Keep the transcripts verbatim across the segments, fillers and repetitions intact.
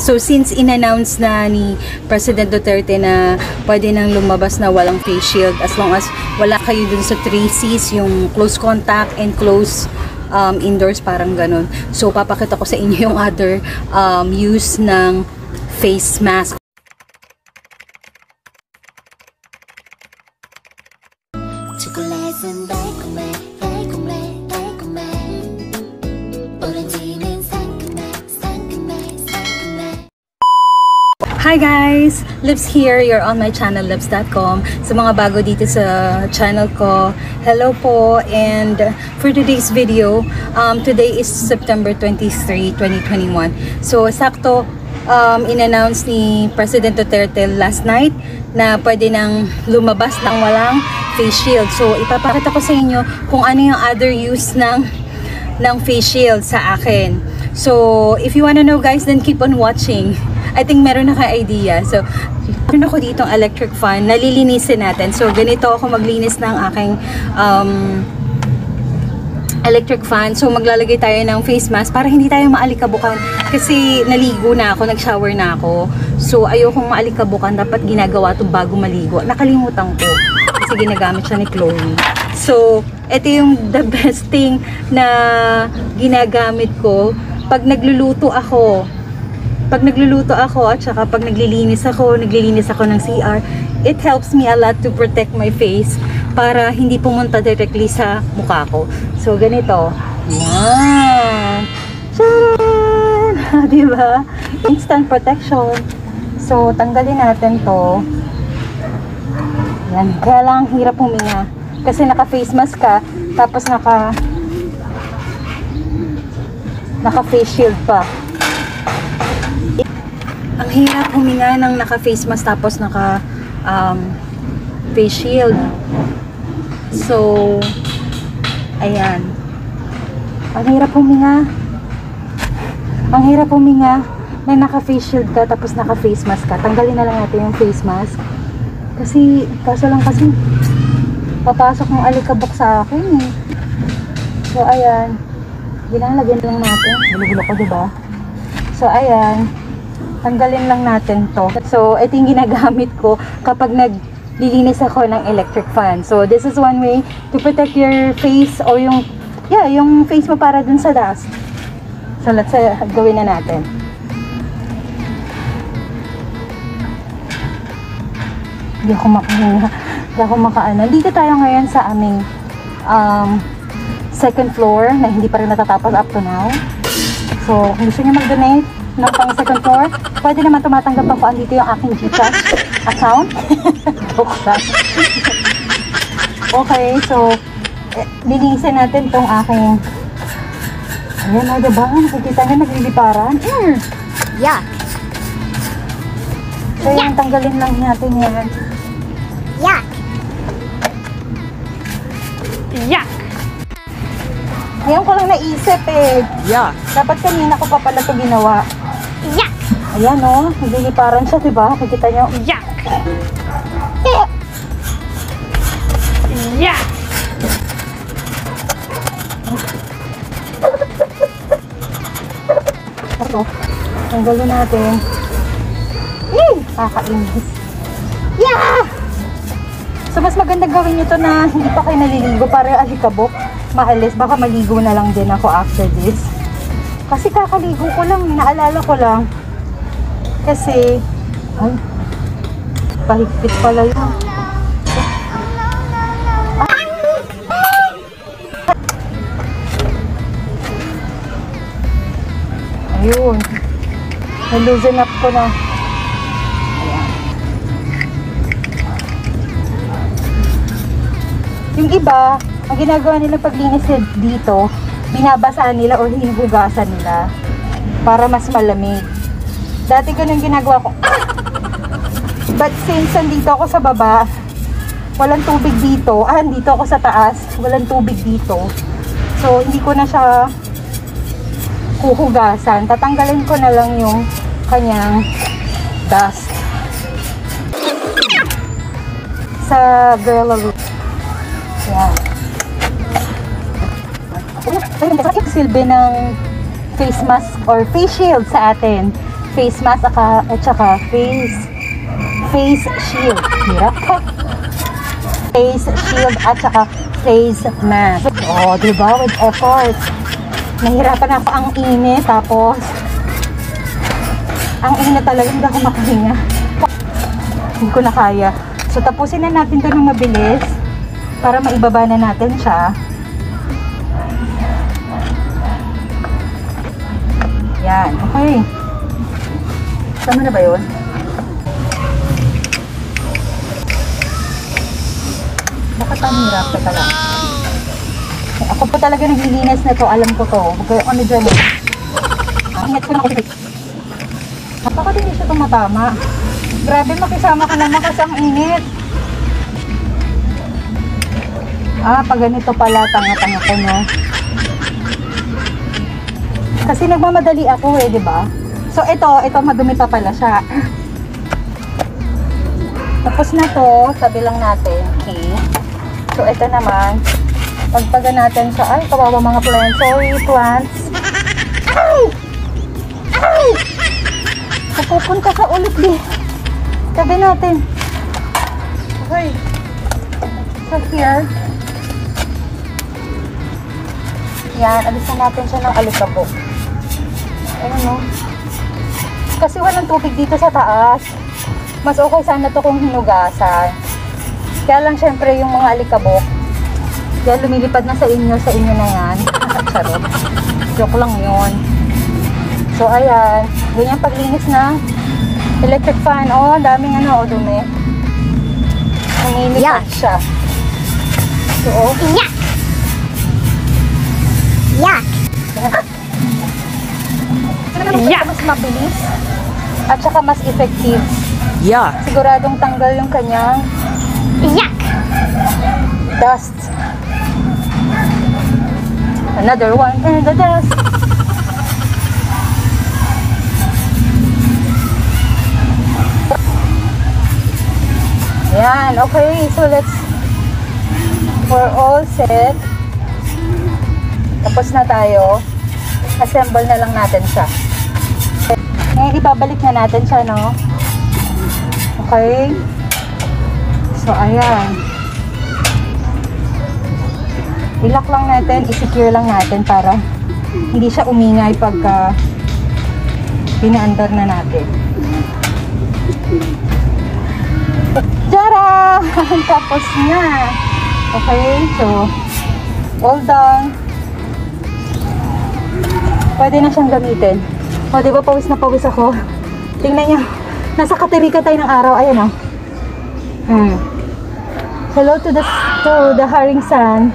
So since in-announce na ni President Duterte na pwede nang lumabas na walang face shield as long as wala kayo dun sa three C's, yung close contact and close um, indoors, parang ganun. So papakita ko sa inyo yung other um, use ng face mask. Hi guys! Libs here. You're on my channel, libs dot com. Sa mga bago dito sa channel ko, hello po. And for today's video, um, today is September twenty-third, twenty twenty-one. So, sakto, um, in-announce ni President Duterte last night na pwede nang lumabas ng walang face shield. So, ipapakita ko sa inyo kung ano yung other use ng, ng face shield sa akin. So, if you wanna know guys, then keep on watching. I think meron na kayo idea. So, meron ako ditong electric fan. Nalilinisin natin. So, ganito ako maglinis ng aking um, electric fan. So, maglalagay tayo ng face mask para hindi tayo maalikabukan. Kasi naligo na ako, nag-shower na ako. So, ayokong maalikabukan. Dapat ginagawa ito bago maligo. Nakalimutan ko. Kasi ginagamit siya ni Chloe. So, ito yung the best thing na ginagamit ko pag nagluluto ako. Pag nagluluto ako at saka pag naglilinis ako, naglilinis ako ng C R, it helps me a lot to protect my face para hindi pumunta directly sa mukha ko. So, ganito. Yan! Tcharan! Diba? Instant protection. So, tanggalin natin to. Yan. Kaya lang hirap huminga. Kasi naka-face mask ka, tapos naka naka-face shield pa. Ang hirap huminga ng naka-face mask tapos naka um, face shield. So, ayan. Ang hirap huminga. Ang hirap huminga na naka-face shield ka tapos naka-face mask ka. Tanggalin na lang natin yung face mask. Kasi, kaso lang kasi papasok ng alikabok sa akin eh. So, ayan. Ginalagyan lang natin. Gulo-gulo ko, diba? So, ayan. Tanggalin lang natin to. So, ito yung ginagamit ko kapag naglilinis ako ng electric fan. So, this is one way to protect your face or yung, yeah, yung face mo para dun sa dust. So, let's uh, gawin na natin. Hindi ako makahinga. Hindi ako makaano. Dito tayo ngayon sa aming um, second floor na hindi pa rin natatapos up to now. So, kung gusto nyo mag-donate ng pang second floor, pwede naman tumatanggap ako. Andito yung aking GCash account. Joke lang. Okay, so eh, linisin natin tong aking, ayan o, diba? Nakikita nyo, nagliliparan. Mm. Yuck. So yung tanggalin lang natin yan. Yuck. Yuck. Ngayon ko lang naisip eh. Yeah. Dapat kanina ko pa pala ito ginawa. Yuck. Ayan o, nagliliparan siya, diba? Nakikita nyo. Yuck. Eh, Yuck. ito. Tanggalin natin. Eh, kakainis. Yeah! So, mas maganda gawin nyo to na hindi pa kayo naliligo para alikabok. Maalis, baka maligo na lang din ako after this. Kasi kakaligo ko lang, naalala ko lang. Kasi, ay, pahigpit pala yun. Ayun. Na-loosen up ko na. Ayan. Yung iba, ang ginagawa nila paglinis dito, binabasaan nila o hinuhugasan nila para mas malamig. Dati ganun ginagawa ko. But since nandito ako sa baba, walang tubig dito. Ah, dito ako sa taas, walang tubig dito. So, hindi ko na siya huhugasan. Tatanggalin ko na lang yung kanyang dust. Sa Gorilla Glue. Yan. Silbi ng face mask or face shield sa atin. face mask aka, at saka face face shield. Hirap ko. Face shield at saka face mask. Oh, diba? With effort. Nahirapan ako ang init. Tapos, ang init talaga, hindi ako makahinga. Hindi ko na kaya. So, tapusin na natin ito ng mabilis para maibaba na natin siya. Yan. Okay. Tama na ba yun? Bakit ang hirap? Teka lang. Ako po talaga naglilinis na to. Alam ko to. Okay, ano dyan eh. Ang ingat ko na ako. Baka din siya tumatama. Grabe, makisama ka naman kasi ang init. Ah, pag ganito pala, tanga-tanga ko, no? Kasi nagmamadali ako eh, di ba? So, ito, ito madumi pa pala siya. Tapos na to, sabi lang natin. Okay. So, ito naman, pagpaga natin sa, ay, kawawa mga plants. Sorry, plants. Ay! Ay! Pupunta sa ulit di. Tabi natin. Okay. So, here. Yan, alisan natin siya ng alikabok. Ayun, no? Kasi walang tubig dito sa taas. Mas okay sana to kung hinugasan. Kaya lang syempre yung mga alikabok, kaya lumilipad na sa inyo, sa inyo na yan. Charot. Joke lang yun. So ayan, ganyan paglinis ng electric fan. Oh, daming ano, o dumi. Lumilipad siya. So, oh. Yak! Yak! Yeah. Mas mabilis at saka mas effective. Yeah. Siguradong tanggal yung kanyang Yak! dust. Another one and the dust. Yan, okay. So let's, we're all set. Tapos na tayo. Assemble na lang natin siya. Ngayon, ibabalik na natin siya, no? Okay. So, ayan. I-lock lang natin, i-secure lang natin para hindi siya umingay pagka pinaandar na natin. Tara! Tapos na. Okay, so, all done. Pwede na siyang gamitin. O, diba pawis na pawis ako? Tingnan nyo. Nasa katirika tayo ng araw. Ayan o. Hmm. Hello to the to the haring sun.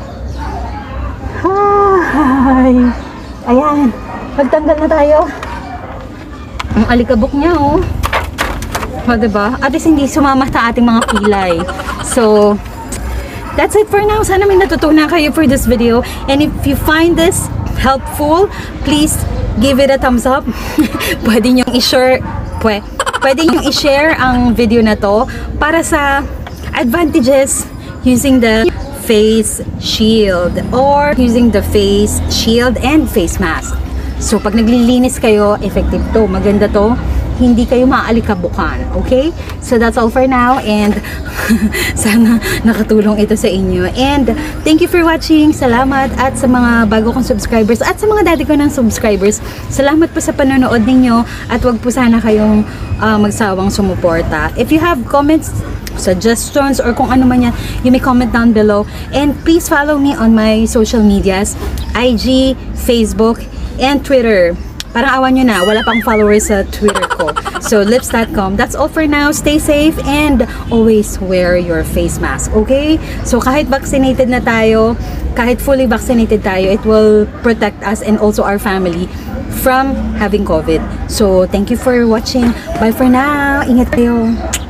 Hi! Ayan. Magtanggal na tayo. Ang alikabok niya o. O, diba? At least hindi sumama sa ating mga kilay. So, that's it for now. Sana may natutunan kayo for this video. And if you find this helpful, please give it a thumbs up. Pwede nyo i-share pwede, pwede nyo i-share ang video na to para sa advantages using the face shield or using the face shield and face mask. So pag naglilinis kayo, effective to, maganda to, hindi kayo maaalikabukan. Okay? So that's all for now, and sana nakatulong ito sa inyo. And thank you for watching. Salamat, at sa mga bago kong subscribers at sa mga dati ko ng subscribers, salamat po sa panonood ninyo, at wag po sana kayong uh, magsawang sumuporta. If you have comments, suggestions, or kung ano man yan, you may comment down below. And please follow me on my social medias, I G, Facebook, and Twitter. Parang awan nyo na, wala pang followers sa Twitter ko. So, lips dot com. That's all for now. Stay safe and always wear your face mask, okay? So, kahit vaccinated na tayo, kahit fully vaccinated tayo, it will protect us and also our family from having COVID. So, thank you for watching. Bye for now. Ingat kayo.